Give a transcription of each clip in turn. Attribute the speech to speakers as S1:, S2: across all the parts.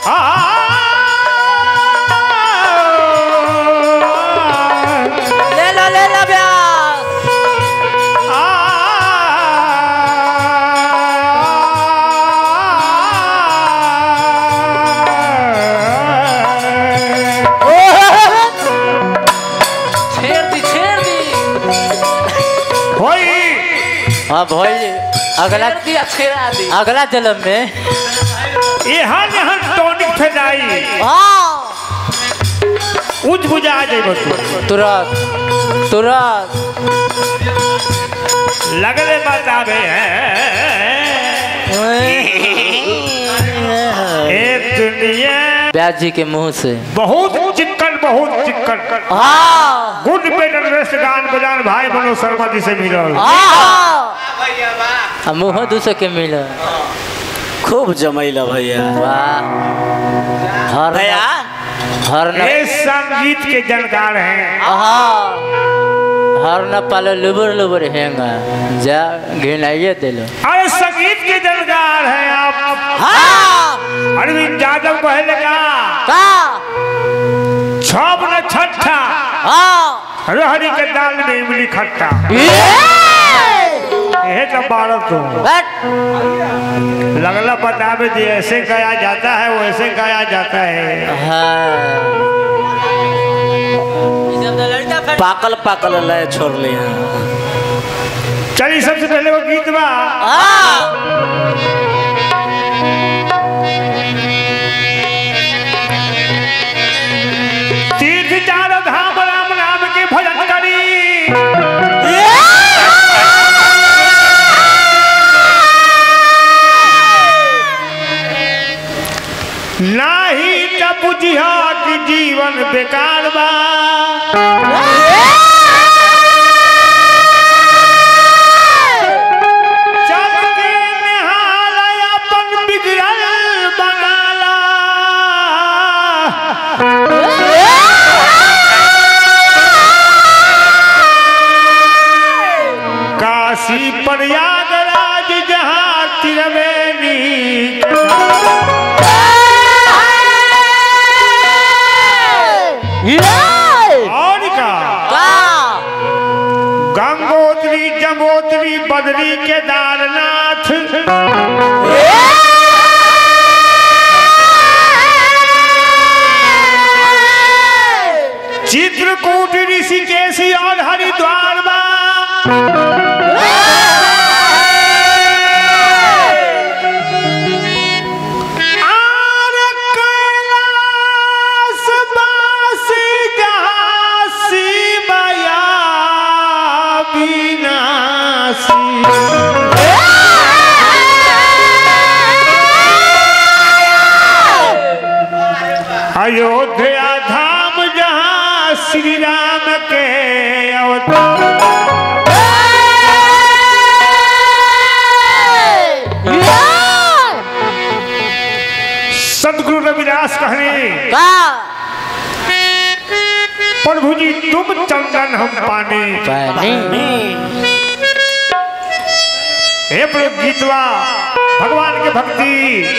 S1: ले ला ब्यास। छेड़ दी
S2: होई।
S1: हाँ भाई अगला अगला जन्म में
S2: यहाँ टॉनिक फेदाई उज बुझा जाइबो
S1: तुरंत तुरंत
S2: लगले बतावे एक दुनिया
S1: ब्यास जी के मुंह से
S2: बहुत चिक्कन गुड बेटर वेस्ट गान बजान भाई मनो शर्मा जी से मिलल
S1: मुँह दूसरे के मिल
S3: खूब जमैला भैया।
S1: हर
S3: भैया
S2: ये संगीत के जानकार हैं।
S1: हर न पालो लुबर हैंगा जा घिनाइए दिलो।
S2: अरे संगीत के जानकार हैं आप। अरविंद यादव कहले का छब न छठा रहरी के दाल में इमली खट्टा यह तो बारह तो लगला बतावे जी ऐसे गाया जाता है वैसे गाया जाता है।
S3: पाकल पाकल लय छोड़ लिया।
S2: चलिए सबसे पहले वो गीत बा तीर्थ चार धाम राम नाम के भजन करी नाही त बुझिया कि जीवन बेकार बा। चल के निहाला अपन बिगड़ल बनाला काशी प्रयागराज जहाँ त्रिवेणी और का गंगोत्री जमोत्री बद्री केदारनाथ चित्रकूट ऋषिकेश और हरिद्वार बा। अयोध्या धाम जहाँ श्री राम के सदगुरु रविदास कहने प्रभु जी तुम चंदन हम पानी हे प्रभु गीतवा भगवान के भक्ति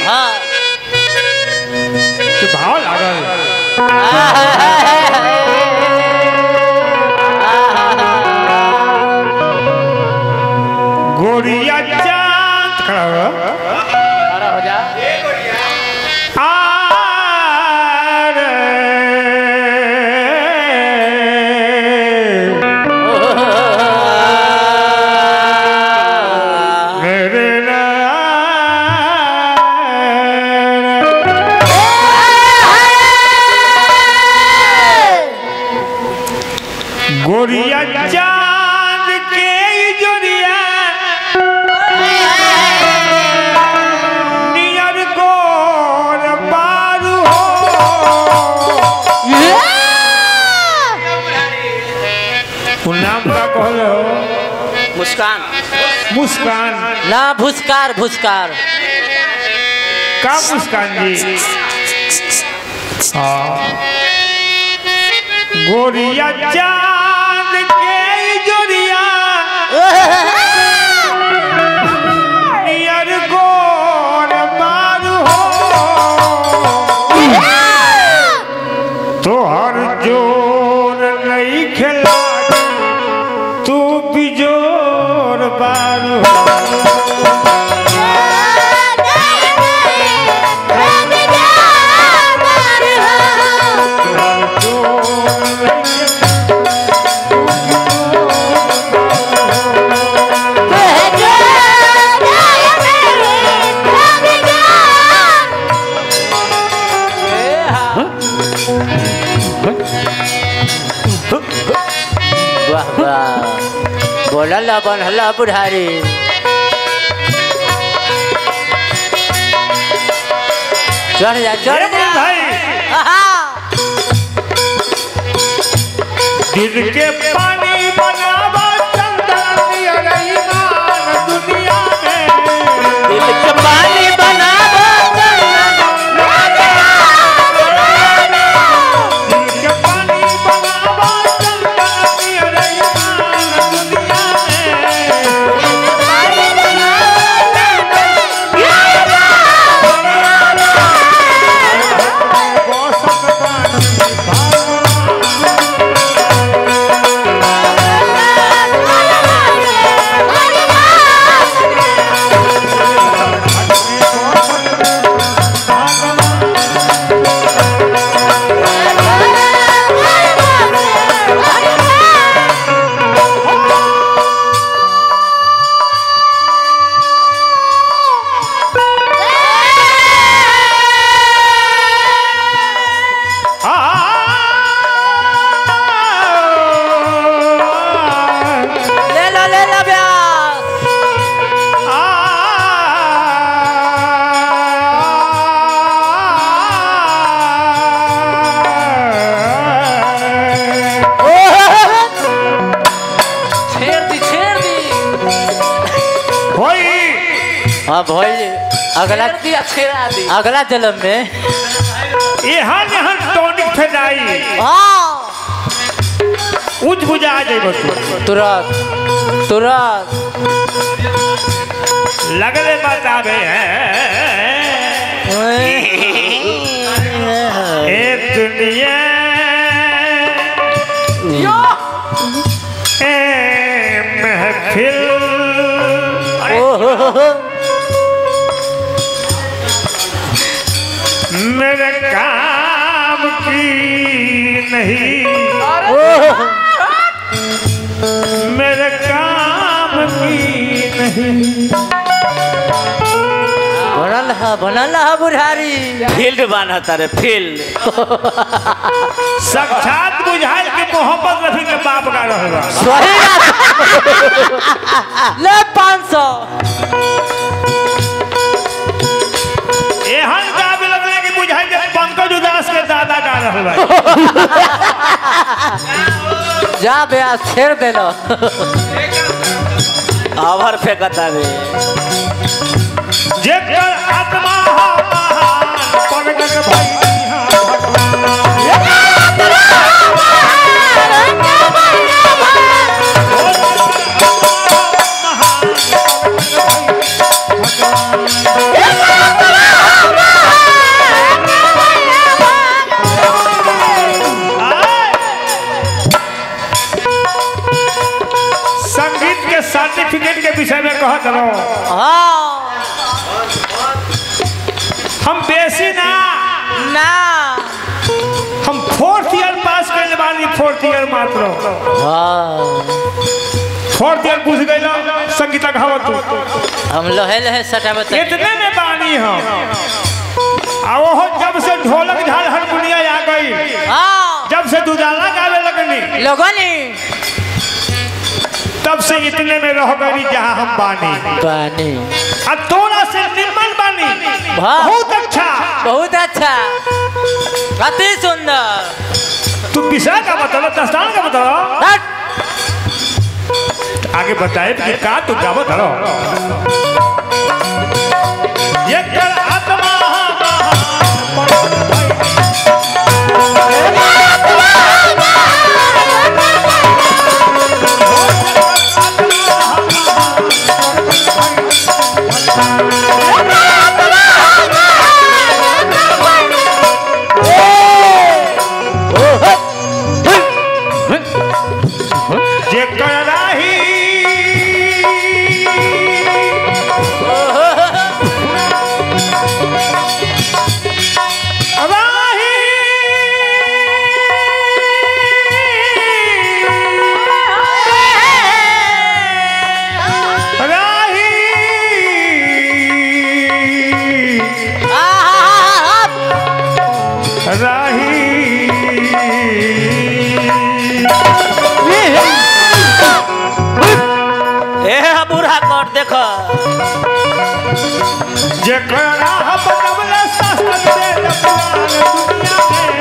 S2: के भाव लागल गोरिया चांद खड़ा हो
S1: जा
S2: गोरिया चांद के जोरिया नियर गोर बारू हो नाम का कहल हो
S3: मुस्कान
S2: मुस्कान
S1: ना भुस्कार भुस्कार
S2: का मुस्कान जी गोरिया चांद के जोरिया नियर गोर बारू हो
S1: बनला बनला बुढ़ारी चढ़ जा
S2: भाई दिल के पानी बनावा चंदन ईमान दुनिया में
S1: दिल के पानी बनावा
S2: दिल के पानी बनावा चंदन ईमान दुनिया
S1: हाँ भाई अगला जन्म में
S2: यहाँ यहाँ टॉनिक फेदाई उज बुझा जाए
S1: तुरंत तुरंत
S2: लगले बतावे एक दुनिया महफिल मेरे काम की नहीं मेरे काम की नहीं
S1: बनल बुढ़ारी
S3: फील्ड बाना तारे फील्ड
S2: साक्षात बुझाइल के मोहब्बत रफी के बाप का रहेगा
S1: ले 500
S2: एहन गावे लगले कि बुझाइल के पंकज उदास के दादा का रहेगा
S1: जा बे छेड़ देलो
S3: आवर फेंकता रे
S2: जेकर आत्मा हो महान प्रगट भई संगीत के सर्टिफिकेट के विषय में कहत रहो हम बेसी ना हम 4th ईयर पास करने वाली 4th ईयर मात्र 4th ईयर पूछ गए संगीत कहावत
S1: हम लोहे लोहे सटावत
S2: इतने में बानी हम आओ जब से ढोलक झाल हारमोनिया आ गई जब से दुधाला गावे लगनी
S1: लोगनी
S2: तब से इतने में रह गई जहाँ हम बानी अब तोरा से निम्न बानी बहुत अच्छा
S1: अति सुंदर
S2: तू विषय का बताओ दस्तान का बताओ आगे बताए कि का तू क्या बताओ ये कर आत्मा जेकरा बनवले शास्त्र वेद पुराण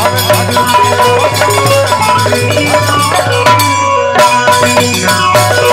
S4: दुनिया में